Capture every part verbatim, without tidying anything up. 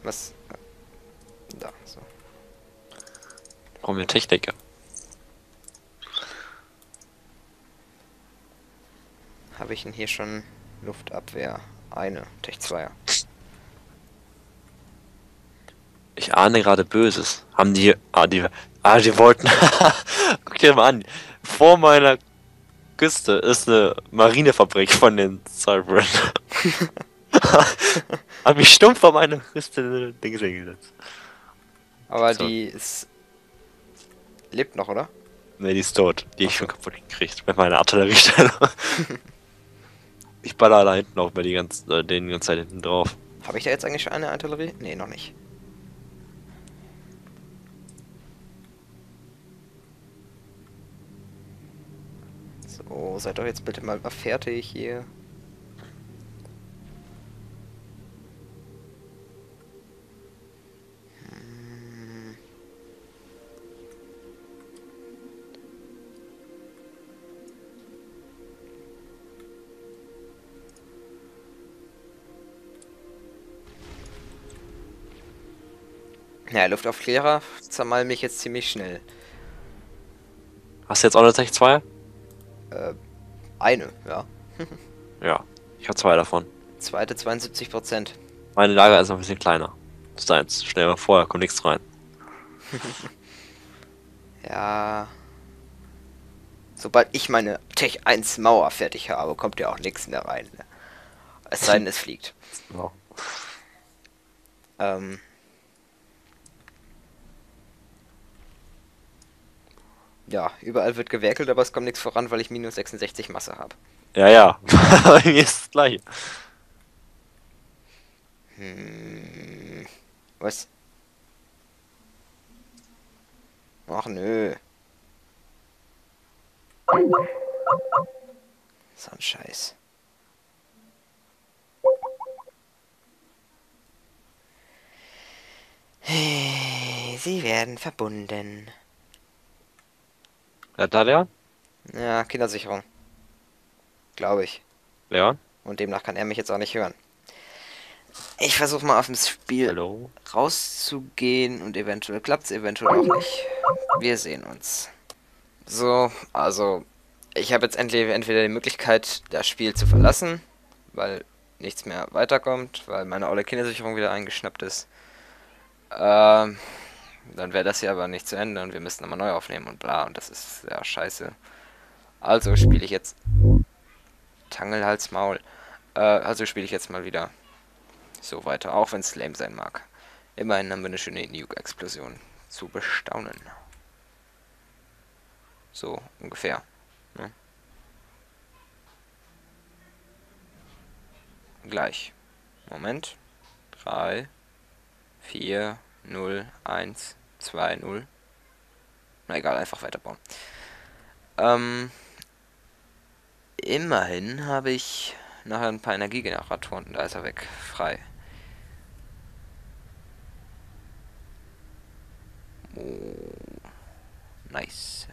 Was? Da, so. Brauchen wir einen Techniker. Habe ich denn hier schon Luftabwehr? Eine, Tech zwei. Ich ahne gerade Böses. Haben die. Ah, die. Ah, die wollten. Guck dir mal an. Vor meiner Küste ist eine Marinefabrik von den Cybern. Hab mich stumpf vor meine Küste Dings hingesetzt. Aber So. die ist... lebt noch, oder? Ne, die ist tot. Die hab ich Achso. schon kaputt gekriegt. Mit meiner Artilleriestellung. Ich baller da hinten auch bei die ganze, äh, den ganze Zeit hinten drauf. Habe ich da jetzt eigentlich schon eine Artillerie? Nee, noch nicht. So, seid doch jetzt bitte mal fertig hier. Hm. Ja, Luftaufklärer zermalmen mich jetzt ziemlich schnell. Hast du jetzt auch eine Tech zwei? Äh, eine, ja. Ja. Ich habe zwei davon. Zweite zweiundsiebzig Prozent. Meine Lager ist noch ein bisschen kleiner. Das ist eins. Schnell mal vorher, kommt nichts rein. Ja. Sobald ich meine Tech eins Mauer fertig habe, kommt ja auch nichts mehr rein. Ne? Es sei denn, es fliegt. Ja. Ähm. Ja, überall wird gewerkelt, aber es kommt nichts voran, weil ich minus sechsundsechzig Masse habe. Ja, ja. Bei mir ist das gleiche. Hm. Was? Ach nö. So ein Scheiß. Sie werden verbunden. Ja, da, Leon? Ja, Kindersicherung. Glaube ich. Leon? Und demnach kann er mich jetzt auch nicht hören. Ich versuche mal auf dem Spiel Hallo? rauszugehen und eventuell klappt es, eventuell auch nicht. Wir sehen uns. So, also ich habe jetzt endlich entweder die Möglichkeit, das Spiel zu verlassen, weil nichts mehr weiterkommt, weil meine olle Kindersicherung wieder eingeschnappt ist. Ähm, dann wäre das hier aber nicht zu Ende und wir müssten nochmal neu aufnehmen und bla und das ist ja scheiße. Also spiele ich jetzt Tangelhals Maul. Äh, also spiele ich jetzt mal wieder so weiter, auch wenn es lame sein mag. Immerhin haben wir eine schöne Nuke-Explosion zu bestaunen. So ungefähr. Ne? Gleich. Moment. drei, vier, null, eins, zwei, null. Na egal, einfach weiterbauen. Ähm, immerhin habe ich nachher ein paar Energiegeneratoren. Da ist er weg. Frei. Oh, nice.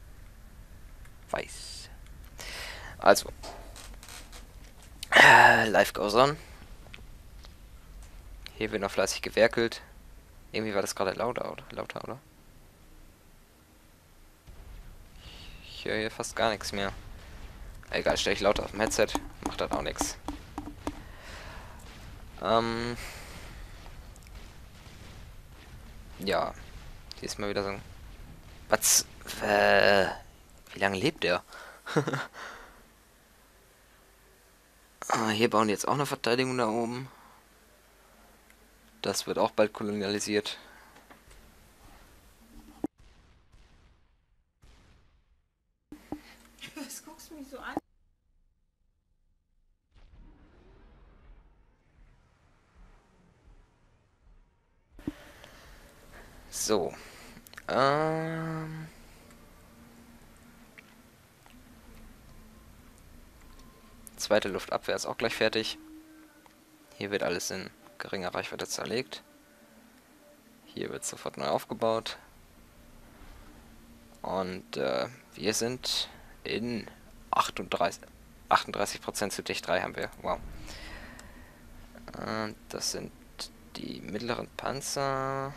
Weiß. Also. Äh, Life goes on. Hier wird noch fleißig gewerkelt. Irgendwie war das gerade lauter, oder? Lauter, oder? Ich höre hier fast gar nichts mehr. Egal, stelle ich lauter auf dem Headset. Macht das auch nichts. Ähm. Ja. Hier ist mal wieder so ein. Was? Äh, wie lange lebt der? Ah, hier bauen die jetzt auch eine Verteidigung da oben. Das wird auch bald kolonialisiert. Was guckst du mich so an? So. Ähm. Zweite Luftabwehr ist auch gleich fertig. Hier wird alles in geringer Reichweite zerlegt. Hier wird sofort neu aufgebaut. Und äh, wir sind in achtunddreißig, achtunddreißig Prozent zu Dicht drei haben wir. Wow. Und das sind die mittleren Panzer.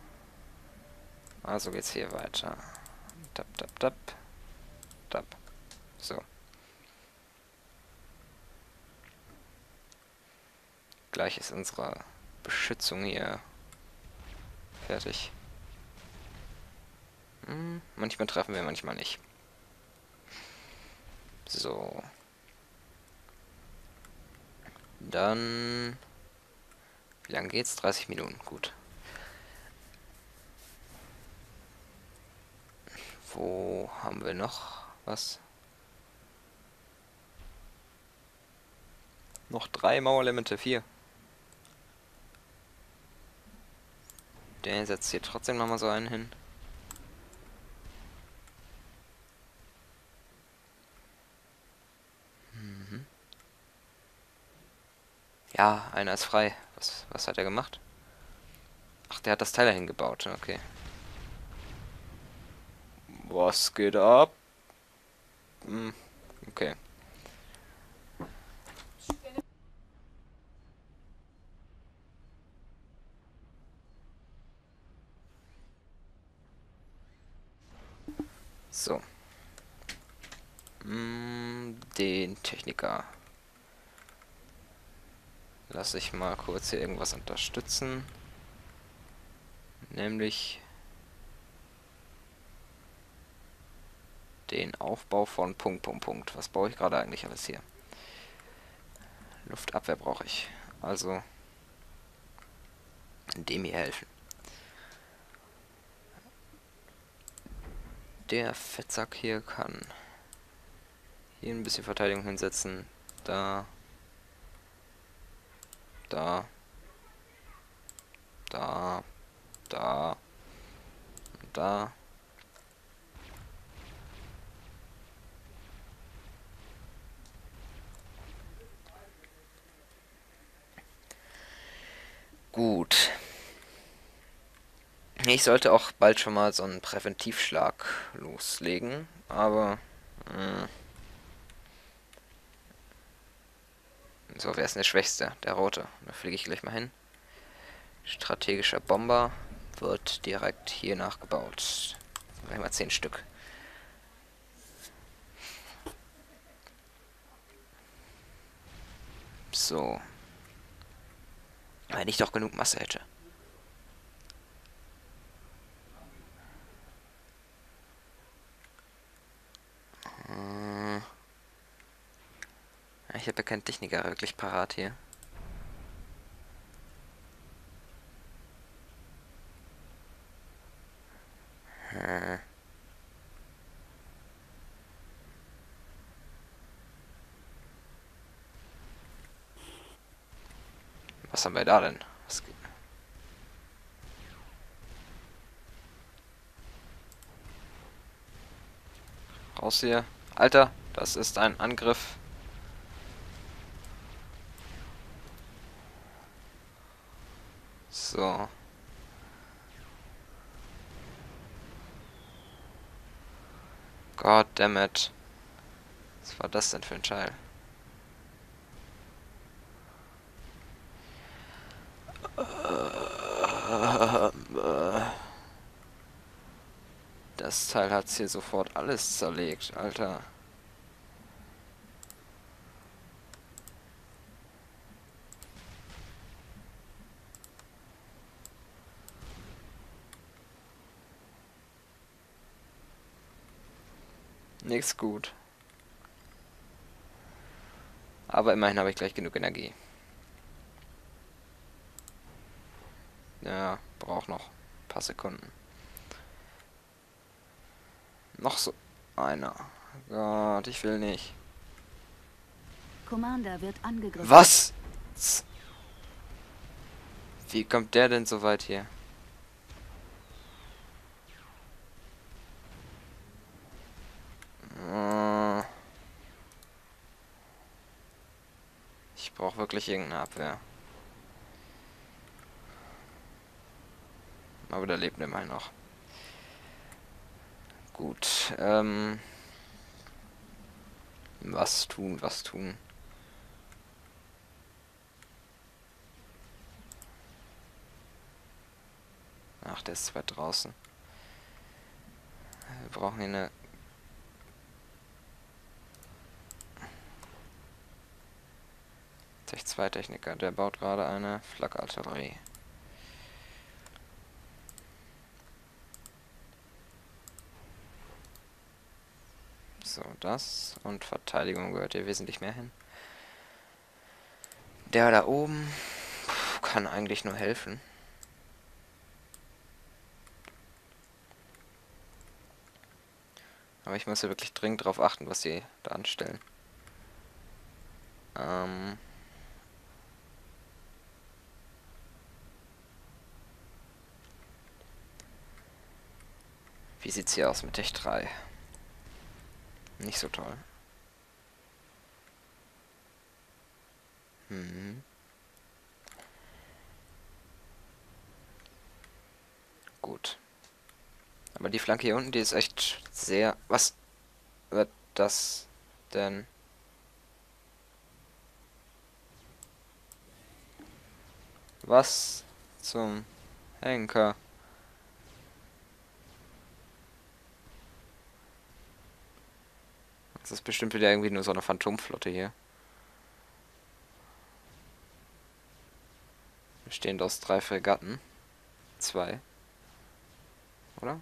Also geht's hier weiter. Tap, tap, tap. Tap. So. Gleich ist unsere Beschützung hier fertig. Hm, manchmal treffen wir, manchmal nicht. So. Dann... Wie lange geht's? dreißig Minuten. Gut. Wo haben wir noch was? Noch drei Mauerelemente, vier. Der setzt hier trotzdem nochmal so einen hin. Mhm. Ja, einer ist frei. Was, was hat er gemacht? Ach, der hat das Teil dahin gebaut. Okay. Was geht ab? Hm, okay. So. Hm, den Techniker. Lass ich mal kurz hier irgendwas unterstützen. Nämlich den Aufbau von Punkt, Punkt, Punkt. Was baue ich gerade eigentlich alles hier? Luftabwehr brauche ich. Also dem hier helfen. Der Fettsack hier kann hier ein bisschen Verteidigung hinsetzen. Da. Da. Da. Da. Da. Gut. Ich sollte auch bald schon mal so einen Präventivschlag loslegen, aber mh, so, wer ist denn der Schwächste? Der Rote. Da fliege ich gleich mal hin. Strategischer Bomber wird direkt hier nachgebaut. Gleich mal zehn Stück. So. Wenn ich doch genug Masse hätte. Ich habe ja keinen Techniker wirklich parat hier. Hm. Was haben wir da denn? Was geht? Raus hier. Alter, das ist ein Angriff. So. God damn it. Was war das denn für ein Teil? Das Teil hat's hier sofort alles zerlegt, Alter. Nix gut. Aber immerhin habe ich gleich genug Energie. Ja, braucht noch ein paar Sekunden. Noch so einer. Gott, ich will nicht. Commander wird angegriffen. Was? Wie kommt der denn so weit hier? Ich brauche wirklich irgendeine Abwehr. Aber der lebt immerhin noch. Gut, ähm... was tun, was tun? Ach, der ist zu weit draußen. Wir brauchen hier eine... Tech zwei Techniker, der baut gerade eine Flakartillerie. So, das und Verteidigung gehört hier wesentlich mehr hin. Der da oben kann eigentlich nur helfen. Aber ich muss ja wirklich dringend darauf achten, was die da anstellen. Ähm... Wie sieht's hier aus mit Tech drei? Nicht so toll. Hm. Gut. Aber die Flanke hier unten, die ist echt sehr... Was wird das denn? Was zum Henker? Das ist bestimmt wieder irgendwie nur so eine Phantomflotte hier. Bestehend aus drei Fregatten. Zwei. Oder?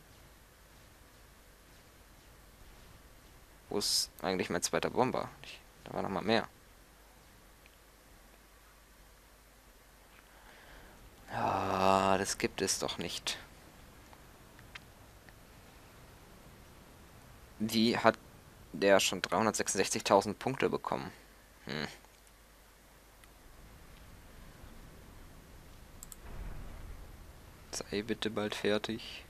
Wo ist eigentlich mein zweiter Bomber? Da war noch mal mehr. Ah, das gibt es doch nicht. Wie hat der schon dreihundertsechsundsechzigtausend Punkte bekommen? Hm. Sei bitte bald fertig.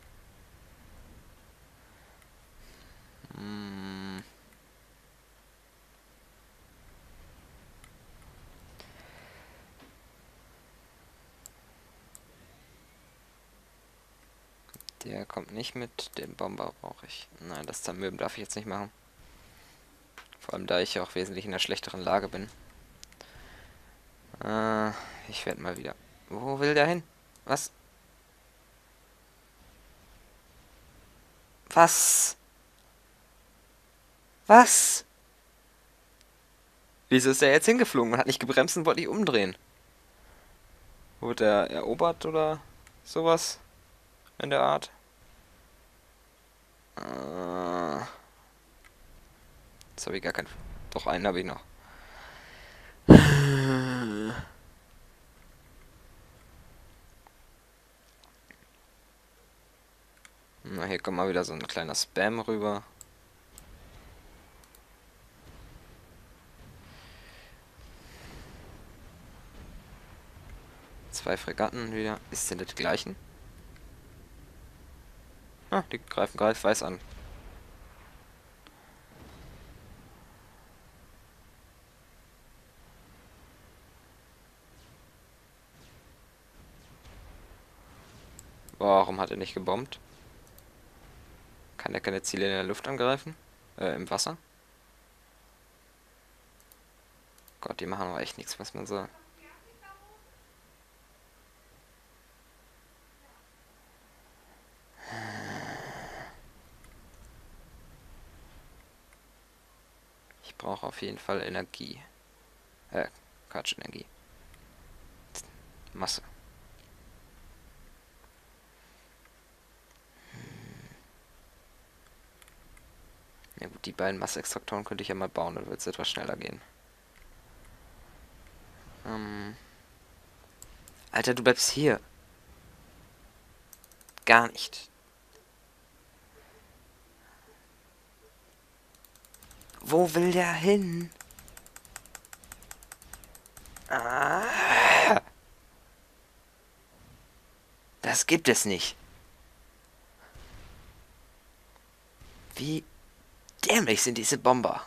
Hm. Der kommt nicht mit, den Bomber brauche ich. Nein, das Zermürben darf ich jetzt nicht machen. Vor allem, da ich ja auch wesentlich in einer schlechteren Lage bin. Äh, ich werde mal wieder... Wo will der hin? Was? Was? Was? Wieso ist er jetzt hingeflogen und hat nicht gebremst und wollte ich umdrehen? Wurde er erobert oder sowas in der Art? Äh, jetzt habe ich gar keinen... Doch, einen habe ich noch. Na, hier kommt mal wieder so ein kleiner Spam rüber. Zwei Fregatten wieder. Ist denn das die gleichen? Ah, die greifen Greif weiß an. Warum hat er nicht gebombt? Kann er keine Ziele in der Luft angreifen? Äh, im Wasser? Gott, die machen aber echt nichts, was man so... Ich brauche auf jeden Fall Energie. Äh, Quatsch, Energie. Masse. Ja gut, die beiden Masse-Extraktoren könnte ich ja mal bauen, dann wird es etwas schneller gehen. Ähm... Alter, du bleibst hier. Gar nicht. Wo will der hin? Ah, das gibt es nicht. Wie dämlich sind diese Bomber?